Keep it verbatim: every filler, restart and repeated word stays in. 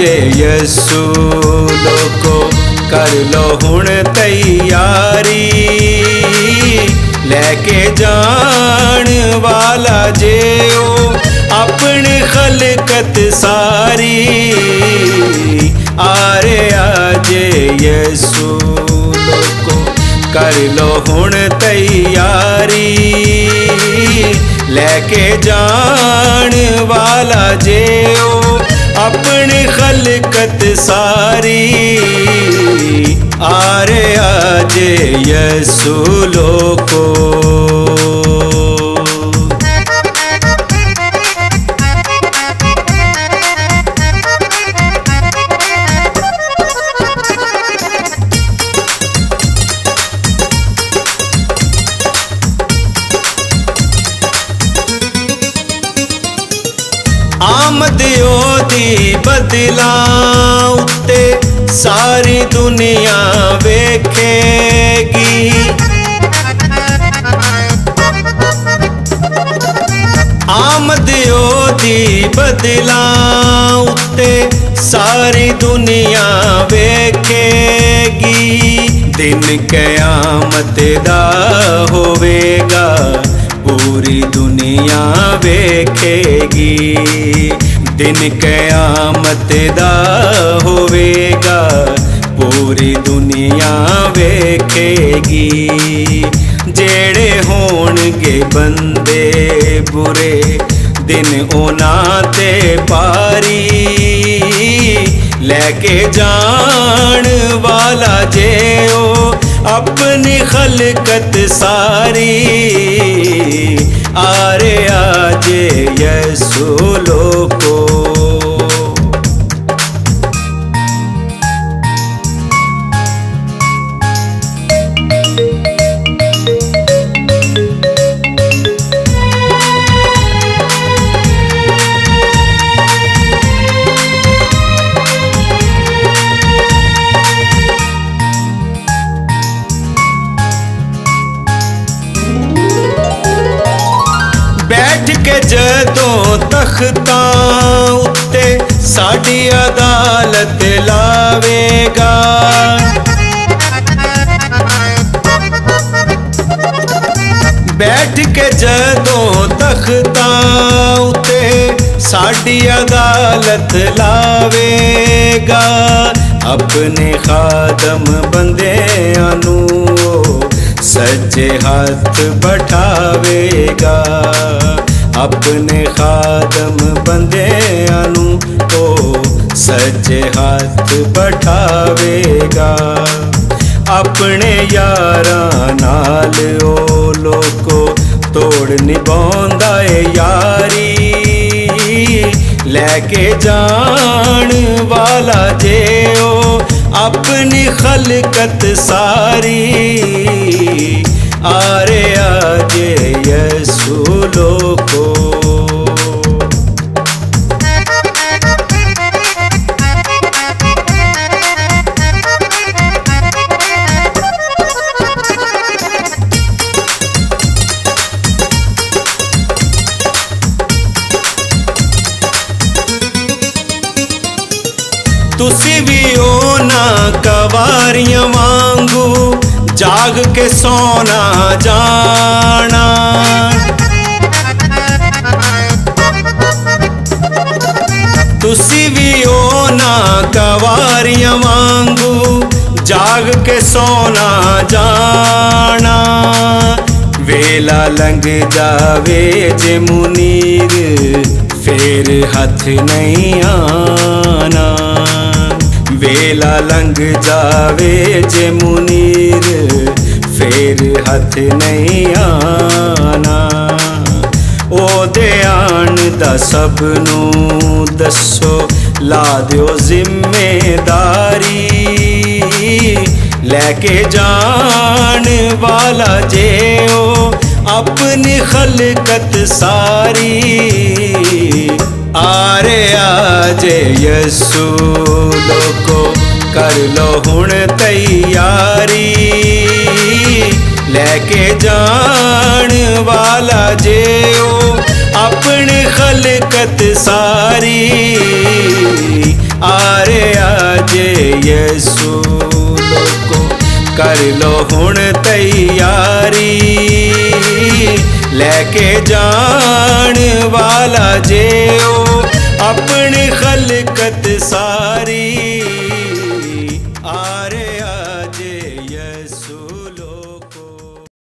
यसू लोको कर लो हुण तैयारी, लेके जान वाला जे ओ अपनी खलकत सारी। आरे आजे यसू लोको कर लो हुण तैयारी, लेके जान वाला जे ओ अपनी खलकत सारी। आरे आजे यसू लोको। आमद ओदी बदला उत्ते सारी दुनिया वेखेगी। आमद ओदी बदला उत्ते सारी दुनिया वेखेगी। दिन क़यामत दा होवेगा पूरी दुनिया वेखेगी। दिन क़यामत दा होवेगा पूरी दुनिया वेखेगी। जेड़े होणगे बंदे बुरे दिन उन्हां ते पारी, लेके जान वाला जे ओ अपनी खलकत सारी। आरे आजे यसू लोको। जदों तख्तां उत्ते साडी अदालत लावेगा। बैठ के जदों तख्तां उत्ते साडी अदालत लावेगा। अपने खादम बंदियां नू सज्जे हाथ बैठावेगा। अपने खादम बंदियां नू ओ सज्जे हाथ बैठावेगा। अपने यारां नाल ओ लोको तोड़ निभांदा ए यारी, लेके जान वाला जे ओ अपनी खलकत सारी। आरे आजे यसू लोको। तुसी भी ओ ना कवारियां वांगू जाग के सोना जाना। तुसी भी ओ ना कवारियां वांगू जाग के सोना जाना। वेला लंघ जावे जे मुनीर फिर हथ नहीं आना। वेला लंघ जावे जे मुनीर फिर हथ नहीं आना। ओ दे आन दा सबनू दसो ला दियो जिम्मेदारी, लेके जान वाला जे ओ अपनी खलकत सारी। आरे आजे यसू लोको कर लो हुण तैयारी, लेके जान वाला जे ओ अपनी खलकत सारी। आरे यसू लोको कर लो हुण तैयारी, लेके जान वाला जे ओ अपनी खलकत सारी।